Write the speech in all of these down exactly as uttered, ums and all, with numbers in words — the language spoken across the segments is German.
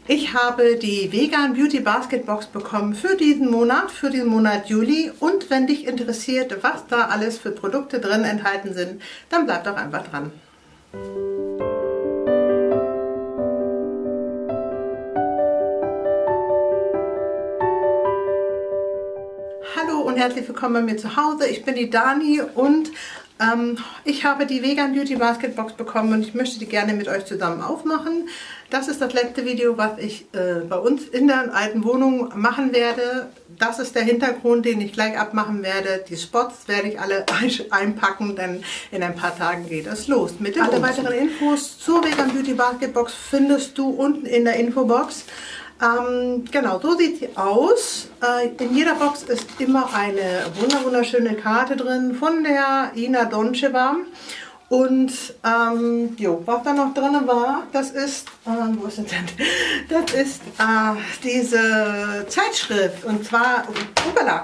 Ich habe die Vegan Beauty Basket Box bekommen für diesen Monat, für den Monat Juli. Und wenn dich interessiert, was da alles für Produkte drin enthalten sind, dann bleib doch einfach dran. Hallo und herzlich willkommen bei mir zu Hause. Ich bin die Dani und ähm, ich habe die Vegan Beauty Basket Box bekommen und ich möchte die gerne mit euch zusammen aufmachen. Das ist das letzte Video, was ich äh, bei uns in der alten Wohnung machen werde. Das ist der Hintergrund, den ich gleich abmachen werde. Die Spots werde ich alle einpacken, denn in ein paar Tagen geht es los. Mit dem Alle weiteren Infos zur Vegan Beauty Basket Box findest du unten in der Infobox. Ähm, genau, so sieht sie aus. Äh, in jeder Box ist immer eine wunderschöne Karte drin von der Ina Doncheva. Und ähm, jo, was da noch drin war, das ist, äh, wo ist es denn? Das ist äh, diese Zeitschrift und zwar, upala.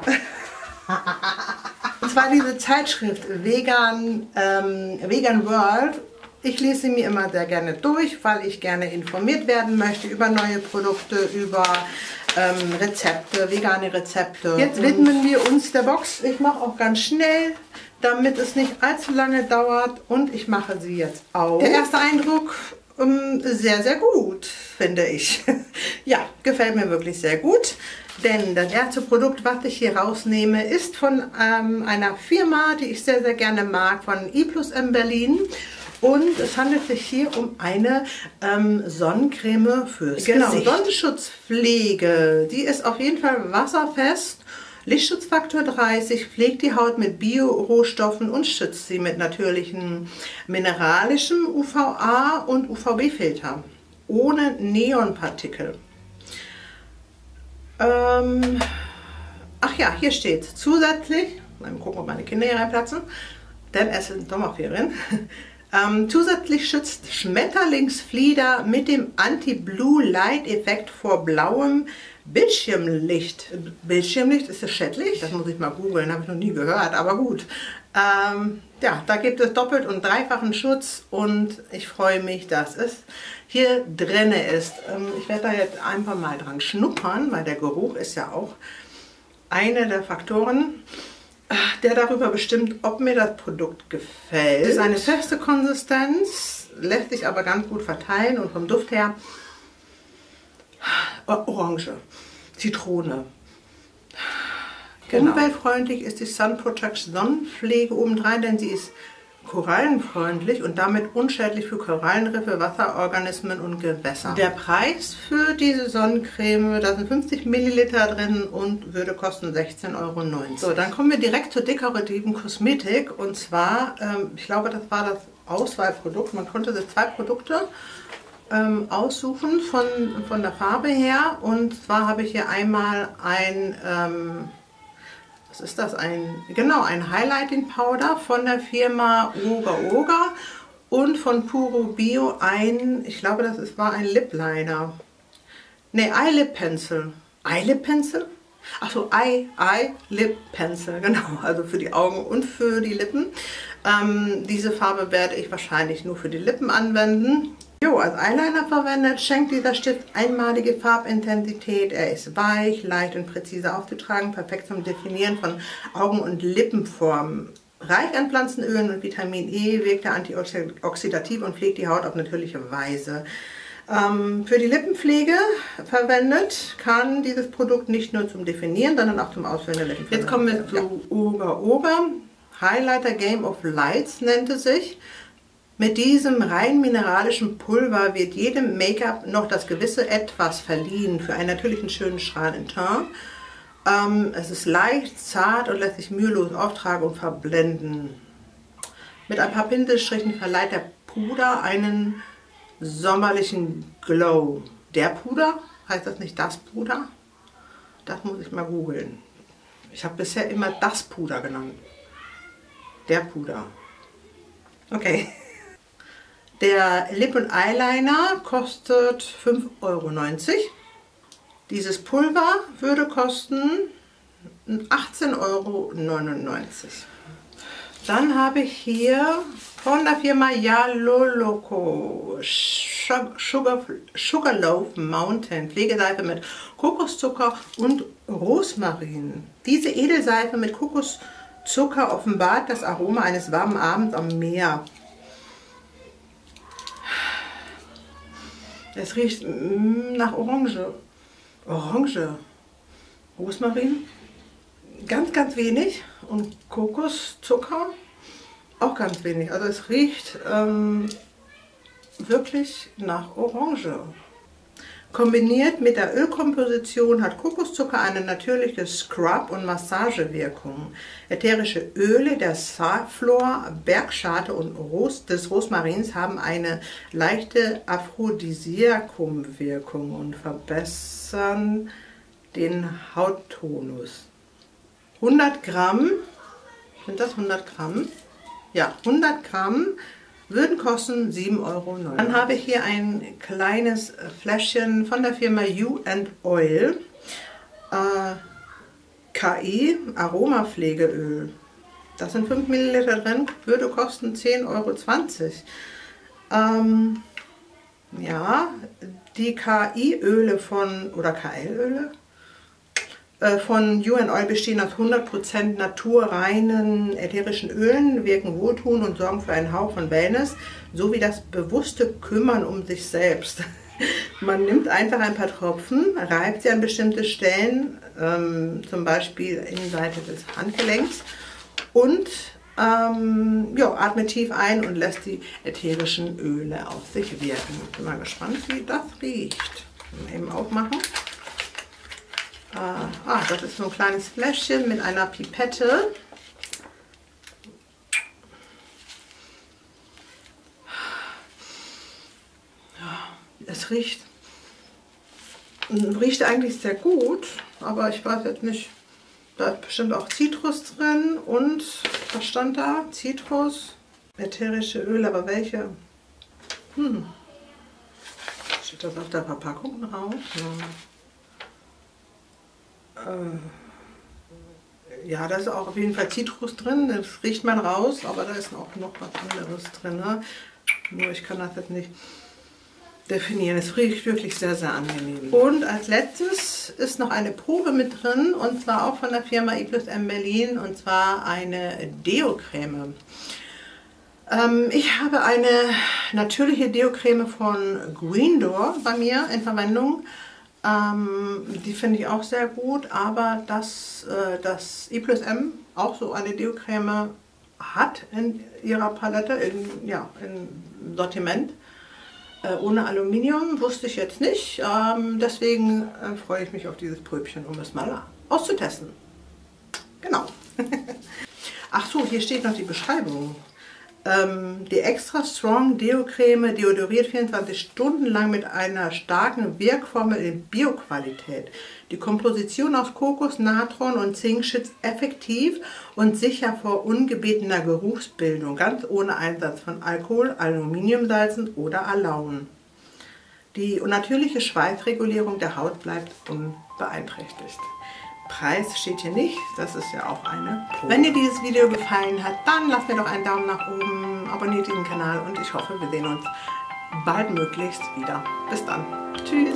und zwar diese Zeitschrift Vegan, ähm, Vegan World. Ich lese sie mir immer sehr gerne durch, weil ich gerne informiert werden möchte über neue Produkte, über ähm, Rezepte, vegane Rezepte. Jetzt widmen wir uns der Box. Ich mache auch ganz schnell, damit es nicht allzu lange dauert, und ich mache sie jetzt auf. Der erste Eindruck, ähm, sehr, sehr gut, finde ich. Ja, gefällt mir wirklich sehr gut. Denn das erste Produkt, was ich hier rausnehme, ist von ähm, einer Firma, die ich sehr, sehr gerne mag, von I plus M Berlin. Und es handelt sich hier um eine ähm, Sonnencreme fürs genau, Gesicht. Sonnenschutzpflege. Die ist auf jeden Fall wasserfest. Lichtschutzfaktor dreißig, pflegt die Haut mit Bio-Rohstoffen und schützt sie mit natürlichem mineralischem U V A und U V B-Filter. Ohne Neonpartikel. Ähm, ach ja, hier steht zusätzlich, mal gucken, ob meine Kinder hier reinplatzen, denn es sind Sommerferien. Ähm, zusätzlich schützt Schmetterlingsflieder mit dem Anti-Blue-Light-Effekt vor blauem Bildschirmlicht. Bildschirmlicht, ist das schädlich? Das muss ich mal googeln, habe ich noch nie gehört, aber gut. Ähm, ja, da gibt es doppelt und dreifachen Schutz und ich freue mich, dass es hier drin ist. Ähm, ich werde da jetzt einfach mal dran schnuppern, weil der Geruch ist ja auch einer der Faktoren, der darüber bestimmt, ob mir das Produkt gefällt. Es ist eine feste Konsistenz, lässt sich aber ganz gut verteilen und vom Duft her Orange, Zitrone. Genau. Umweltfreundlich ist die Sun Protection Sonnenpflege obendrein, denn sie ist korallenfreundlich und damit unschädlich für Korallenriffe, Wasserorganismen und Gewässer. Der Preis für diese Sonnencreme, da sind fünfzig Milliliter drin und würde kosten sechzehn Euro neunzig. So, dann kommen wir direkt zur dekorativen Kosmetik und zwar, ähm, ich glaube, das war das Auswahlprodukt. Man konnte sich zwei Produkte ähm, aussuchen von, von der Farbe her, und zwar habe ich hier einmal ein ähm, Was ist das? Ein, genau, ein Highlighting Powder von der Firma Oga Oga und von Puro Bio ein, ich glaube, das ist, war ein Lip Liner. Ne, Eyelip Pencil. Eyelip Pencil? Achso, Eye, Eye Lip Pencil, genau, also für die Augen und für die Lippen. Ähm, diese Farbe werde ich wahrscheinlich nur für die Lippen anwenden. Jo, als Eyeliner verwendet, schenkt dieser Stift einmalige Farbintensität. Er ist weich, leicht und präzise aufzutragen, perfekt zum Definieren von Augen- und Lippenformen. Reich an Pflanzenölen und Vitamin E wirkt er antioxidativ und pflegt die Haut auf natürliche Weise. Ähm, für die Lippenpflege verwendet kann dieses Produkt nicht nur zum Definieren, sondern auch zum Ausfüllen der Lippen. Jetzt kommen wir zu ja. Oga Oga. Highlighter Game of Lights nennt es sich. Mit diesem rein mineralischen Pulver wird jedem Make-up noch das gewisse Etwas verliehen für einen natürlichen schönen strahlenden Teint. Ähm, es ist leicht, zart und lässt sich mühelos auftragen und verblenden. Mit ein paar Pinselstrichen verleiht der Puder einen sommerlichen Glow. Der Puder? Heißt das nicht das Puder? Das muss ich mal googeln. Ich habe bisher immer das Puder genannt. Der Puder. Okay. Der Lip- und Eyeliner kostet fünf Euro neunzig. Dieses Pulver würde kosten achtzehn Euro neunundneunzig. Dann habe ich hier von der Firma Yaloloco Sugar, Sugarloaf Mountain Pflegeseife mit Kokoszucker und Rosmarin. Diese Edelseife mit Kokoszucker offenbart das Aroma eines warmen Abends am Meer. Es riecht nach Orange. Orange. Rosmarin. Ganz, ganz wenig. Und Kokoszucker. Auch ganz wenig. Also es riecht ähm, wirklich nach Orange. Kombiniert mit der Ölkomposition hat Kokoszucker eine natürliche Scrub- und Massagewirkung. Ätherische Öle der Safflor, Bergschate und Ros des Rosmarins haben eine leichte Aphrodisiakum-Wirkung und verbessern den Hauttonus. hundert Gramm, sind das hundert Gramm? Ja, hundert Gramm würden kosten sieben Euro neunundneunzig. Dann habe ich hier ein kleines Fläschchen von der Firma You and Oil. Äh, K I Aromapflegeöl. Da sind fünf Milliliter drin, würde kosten zehn Euro zwanzig. Ähm, ja, die K I-Öle von, oder K L-Öle? Von You and Oil bestehen aus hundert Prozent naturreinen ätherischen Ölen, wirken wohltuend und sorgen für einen Hauch von Wellness, sowie das bewusste Kümmern um sich selbst. Man nimmt einfach ein paar Tropfen, reibt sie an bestimmte Stellen, ähm, zum Beispiel Innenseite des Handgelenks, und ähm, ja, atmet tief ein und lässt die ätherischen Öle auf sich wirken. Ich bin mal gespannt, wie das riecht. Mal eben aufmachen. Ah, das ist so ein kleines Fläschchen mit einer Pipette. Es riecht, riecht eigentlich sehr gut, aber ich weiß jetzt nicht, da ist bestimmt auch Zitrus drin und, was stand da? Zitrus, ätherische Öle, aber welche? Hm. Steht das auf der Verpackung drauf? Ja. Ja, da ist auch auf jeden Fall Zitrus drin, das riecht man raus, aber da ist auch noch was anderes drin. Ne? Nur ich kann das jetzt nicht definieren. Es riecht wirklich sehr, sehr angenehm. Und als letztes ist noch eine Probe mit drin, und zwar auch von der Firma I plus M Berlin, und zwar eine Deo-Creme. Ähm, ich habe eine natürliche Deo-Creme von Green Door bei mir in Verwendung. Ähm, die finde ich auch sehr gut, aber dass äh, das I plus M auch so eine Deo-Creme hat in ihrer Palette, in, ja, im Sortiment, äh, ohne Aluminium, wusste ich jetzt nicht. Ähm, deswegen äh, freue ich mich auf dieses Pröbchen, um es mal auszutesten. Genau. Ach so, hier steht noch die Beschreibung. Ähm, die Extra Strong Deo-Creme deodoriert vierundzwanzig Stunden lang mit einer starken Wirkformel in Bioqualität. Die Komposition aus Kokos, Natron und Zink schützt effektiv und sicher vor ungebetener Geruchsbildung, ganz ohne Einsatz von Alkohol, Aluminiumsalzen oder Alaun. Die natürliche Schweißregulierung der Haut bleibt unbeeinträchtigt. Preis steht hier nicht, das ist ja auch eine Probe. Wenn dir dieses Video gefallen hat, dann lass mir doch einen Daumen nach oben, abonniert diesen Kanal und ich hoffe, wir sehen uns baldmöglichst wieder. Bis dann. Tschüss.